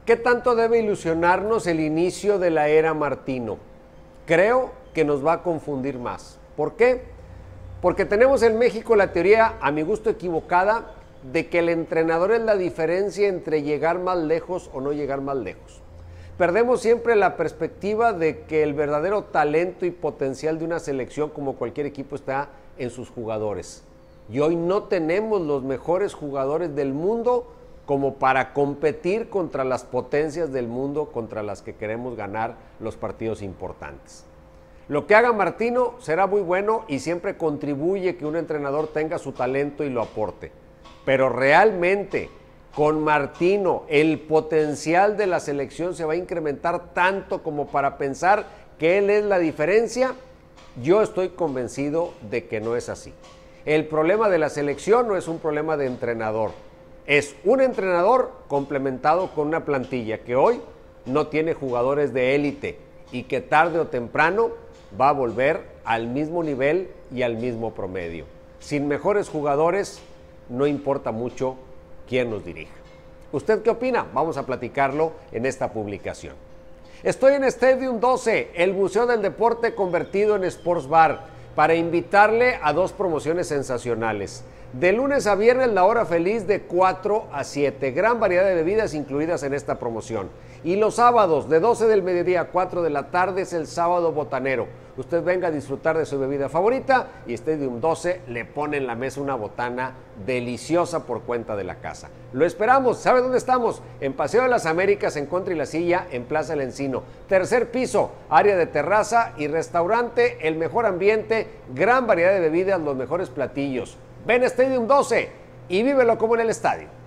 ¿Qué tanto debe ilusionarnos el inicio de la era Martino? Creo que nos va a confundir más. ¿Por qué? Porque tenemos en México la teoría, a mi gusto equivocada, de que el entrenador es la diferencia entre llegar más lejos o no llegar más lejos. Perdemos siempre la perspectiva de que el verdadero talento y potencial de una selección, como cualquier equipo, está en sus jugadores. Y hoy no tenemos los mejores jugadores del mundo como para competir contra las potencias del mundo contra las que queremos ganar los partidos importantes. Lo que haga Martino será muy bueno y siempre contribuye que un entrenador tenga su talento y lo aporte. Pero realmente con Martino el potencial de la selección se va a incrementar tanto como para pensar que él es la diferencia. Yo estoy convencido de que no es así. El problema de la selección no es un problema de entrenador. Es un entrenador complementado con una plantilla que hoy no tiene jugadores de élite y que tarde o temprano va a volver al mismo nivel y al mismo promedio. Sin mejores jugadores no importa mucho quién nos dirija. ¿Usted qué opina? Vamos a platicarlo en esta publicación. Estoy en Stadium 12, el Museo del Deporte convertido en Sports Bar, para invitarle a dos promociones sensacionales. De lunes a viernes, la hora feliz de 4 a 7. Gran variedad de bebidas incluidas en esta promoción. Y los sábados, de 12 del mediodía a 4 de la tarde, es el sábado botanero. Usted venga a disfrutar de su bebida favorita y Stadium 12 le pone en la mesa una botana deliciosa por cuenta de la casa. Lo esperamos. ¿Sabe dónde estamos? En Paseo de las Américas, en Contra y la Silla, en Plaza El Encino. Tercer piso, área de terraza y restaurante, el mejor ambiente, gran variedad de bebidas, los mejores platillos. Ven a Stadium 12 y vívelo como en el estadio.